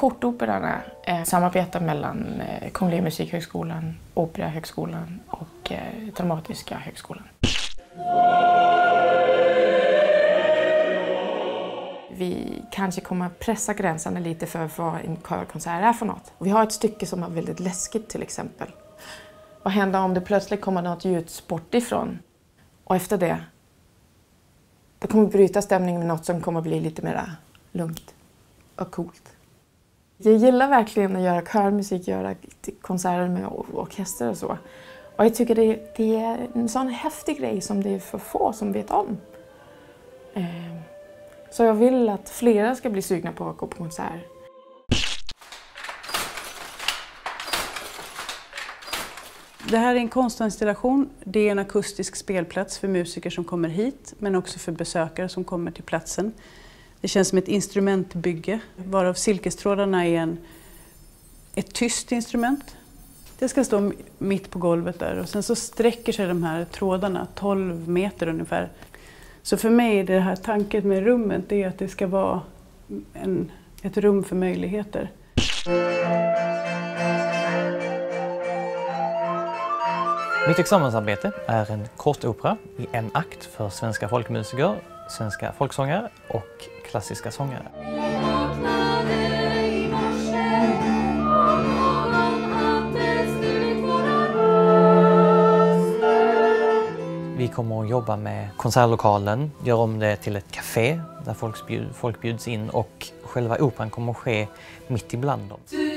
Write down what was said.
Kortoperorna samarbetar mellan Kungliga Musikhögskolan, Operahögskolan och Dramatiska högskolan. Vi kanske kommer att pressa gränserna lite för vad en körkonsert är för något. Vi har ett stycke som är väldigt läskigt till exempel. Vad händer om det plötsligt kommer något ljud bort ifrån? Och efter det kommer vi bryta stämningen med något som kommer att bli lite mer lugnt och coolt. Jag gillar verkligen att göra körmusik, göra konserter med orkester och så. Och jag tycker det är en sån häftig grej som det är för få som vet om. Så jag vill att flera ska bli sugna på att gå på konsert. Det här är en konstinstallation. Det är en akustisk spelplats för musiker som kommer hit, men också för besökare som kommer till platsen. Det känns som ett instrumentbygge, varav silkestrådarna är ett tyst instrument. Det ska stå mitt på golvet där och sen så sträcker sig de här trådarna 12 meter ungefär. Så för mig är det här tanken med rummet är att det ska vara ett rum för möjligheter. Mitt examensarbete är en kortopera i en akt för svenska folkmusiker, svenska folksångare och klassiska sångare. Vi kommer att jobba med konsertlokalen, göra om det till ett café där folk bjuds in och själva operan kommer att ske mitt ibland dem.